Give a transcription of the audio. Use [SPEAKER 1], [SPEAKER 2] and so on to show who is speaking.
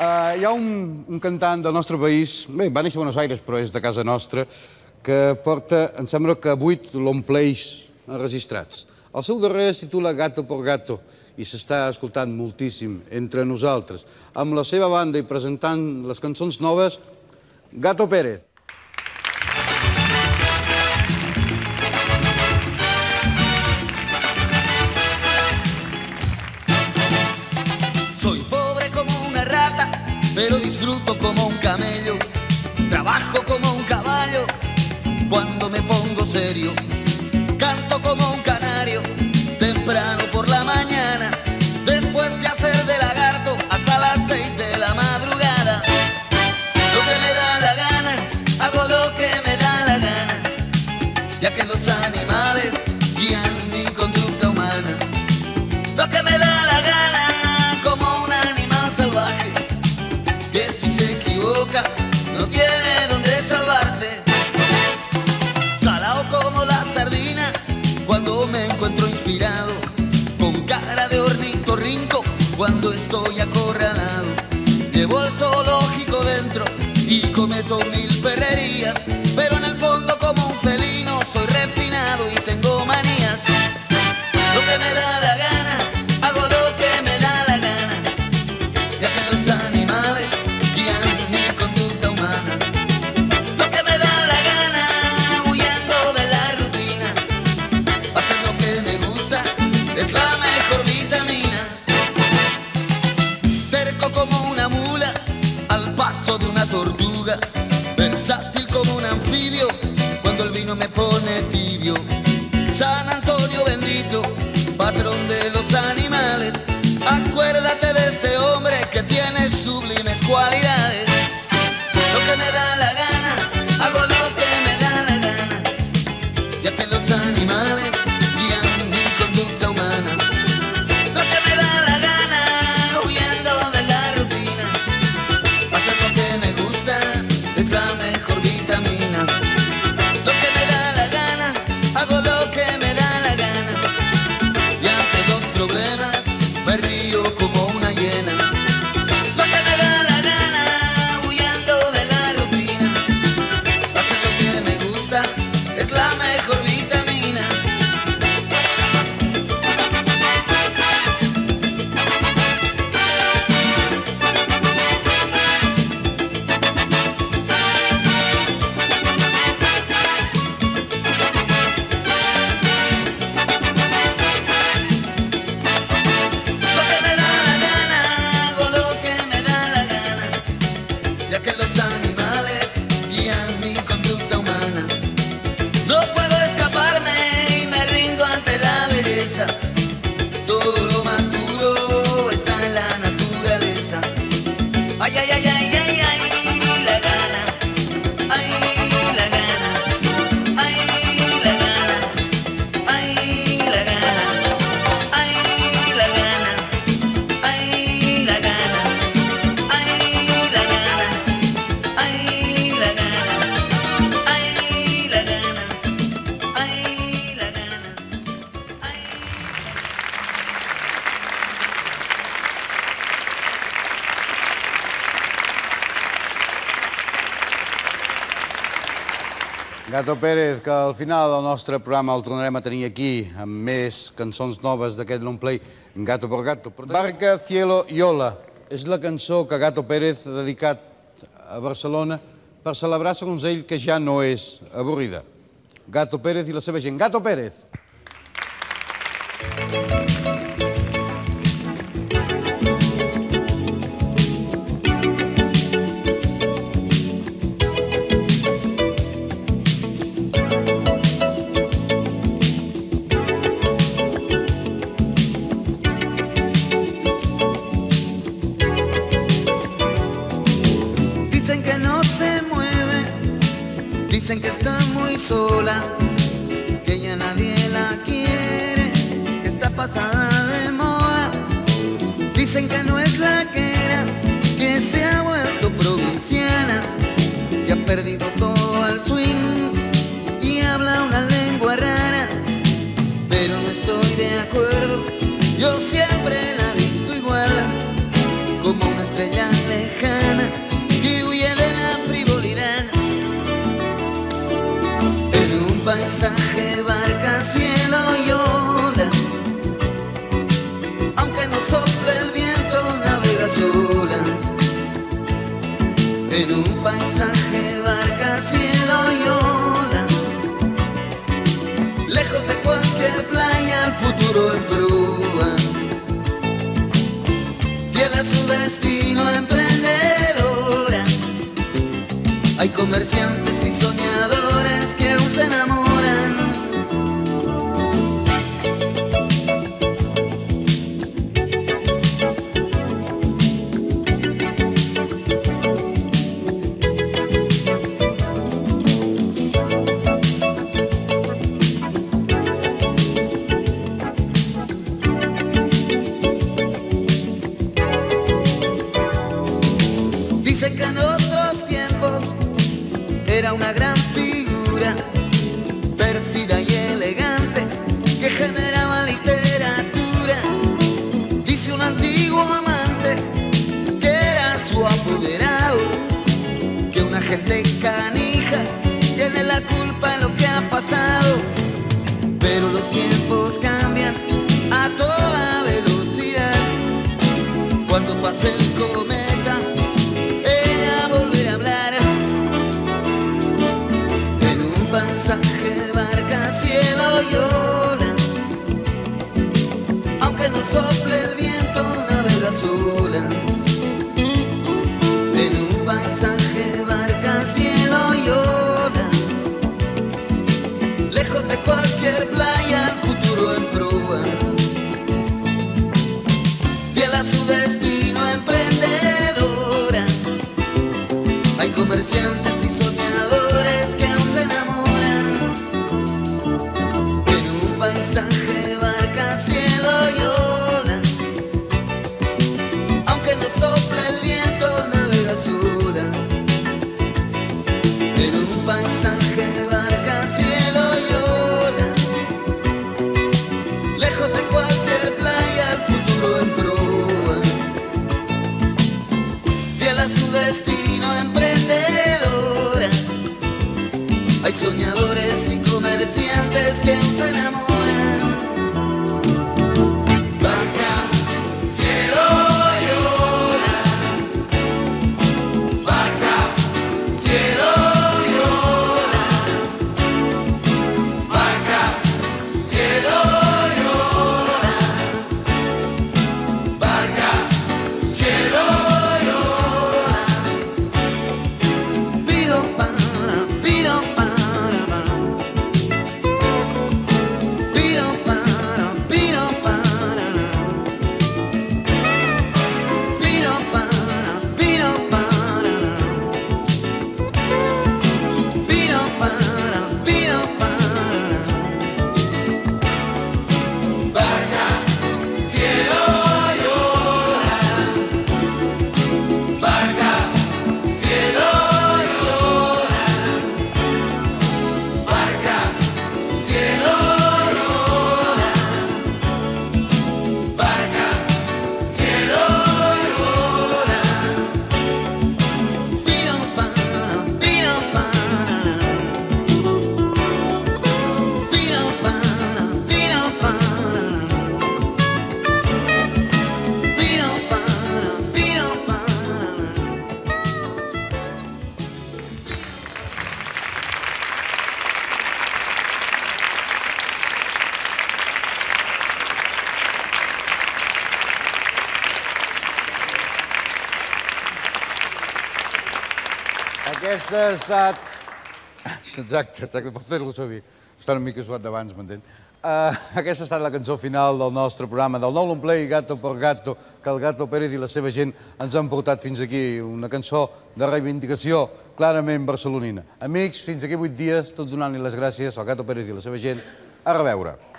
[SPEAKER 1] Hi ha un cantant del nostre país, bé, va néixer a Buenos Aires, però és de casa nostra, que porta, em sembla que 8 long plays enregistrats. El seu darrer es titula Gato por Gato i s'està escoltant moltíssim entre nosaltres. Amb la seva banda i presentant les cançons noves, Gato Pérez.
[SPEAKER 2] Soy pobre como una rata, pero disfruto como un camello. Trabajo como un caballo cuando me pongo serio. Canto como un canario temprano por la mañana, después de hacer de lagarto hasta las 6 de la madrugada. Lo que me da la gana, hago lo que me da la gana, ya que los animales guían mi conducta humana. Lo que me da la gana, como un animal salvaje, que si se equivoca no tiene donde salvarse. Salao como la sardina cuando me encuentro inspirado, con cara de ornitorrinco cuando estoy acorralado. Llevo el zoológico dentro y cometo 1000 perrerías, pero en el fondo como un felino soy refinado y tengo manías. Lo que me da la gana, hago lo que me da la gana, ya que los animales guían mi conducta humana. Lo que me da la gana, huyendo de la rutina, hacer lo que me gusta es la mejor vitamina. Terco como una mula al paso de una tortuga, versátil como un anfibio cuando el vino me pone tibio. San Antonio bendito, patrón de los animales, acuérdate de este hombre que tiene sublimes cualidades. Lo que me da la gana, hago lo que me da la gana, ya que los animales guían mi conducta humana. Lo que me da la gana, huyendo de la rutina, hacer lo que me gusta es la mejor vitamina. Lo que me da la gana, hago lo que me da la gana, y ante los problemas me río como una hiena. Lo que me da la gana, huyendo de la rutina, hacer lo que me gusta es la mejor vitamina. Lo que me da la gana, hago lo que me da la gana, ya que los animales guían mi conducta humana. No puedo escaparme y me rindo ante la belleza. Todo lo más duro está en la naturaleza. Ay, ay, ay, ay, ay, ay, la gana. Ay, la gana. Ay, la gana. Ay, la gana. Ay, la gana. Ay, la gana. Ay, la gana. Ay, la gana. Ay, la gana. Ay, la gana.
[SPEAKER 1] Gato Pérez, que al final del nostre programa el tornarem a tenir aquí amb més cançons noves d'aquest long play, Gato por Gato. Barca, Cielo y Ola és la cançó que Gato Pérez ha dedicat a Barcelona per celebrar, segons ell, que ja no és avorrida. Gato Pérez i la seva gent. Gato Pérez!
[SPEAKER 2] Dicen que no se mueve, dicen que está muy sola, que ya nadie la quiere, que está pasada de moda. Dicen que no es la que era, que se ha vuelto provinciana, que ha perdido todo el swing y habla una lengua rara. Pero no estoy de acuerdo, yo siempre la he visto igual, como una estrella lejana. cielo y ola. Aunque no sople el viento, navega sola. En un paisaje, barca, cielo y ola. Lejos de cualquier playa, el futuro en proa. Fiel a su destino, emprendedora. Hay comerciantes y soñadores que aún se enamoran. Dicen que en otros tiempos era una gran figura, pérfida y elegante, que generaba literatura. Dice un antiguo amante que era su apoderado, que una gente canija tiene la culpa de lo que ha pasado. Pero los tiempos cambian a toda velocidad. Cuando pase el cometa, ella volverá a hablar. En un pasaje, barca, cielo y ola. Aunque no sople el viento, navega sola. En un paisaje, barca, cielo y ola. Lejos de cualquier playa, el futuro en proa. Fiel a su destino, emprendedora. Hay comerciantes y soñadores que aún se enamoran. En un paisaje, barca, cielo y ola. Aunque no sople el viento, navega sola. En un paisaje, barca, cielo y ola. Lejos de cualquier playa, el futuro en proa. Fiel a su destino, emprendedora. Hay soñadores y comerciantes que aún se enamoran. Barca, cielo y ola. Barca, cielo y ola. Barca, cielo y ola. Barca, cielo y ola. Piro para, piro para.
[SPEAKER 1] Aquesta ha estat... Exacte, per fer-lo servir. Està una mica suat d'abans, m'entén? Aquesta ha estat la cançó final del nostre programa, del nou longplay Gato por Gato, que el Gato Pérez i la seva gent ens han portat fins aquí. Una cançó de reivindicació clarament barcelonina. Amics, fins aquí 8 dies, tots donant-li les gràcies al Gato Pérez i la seva gent. A reveure.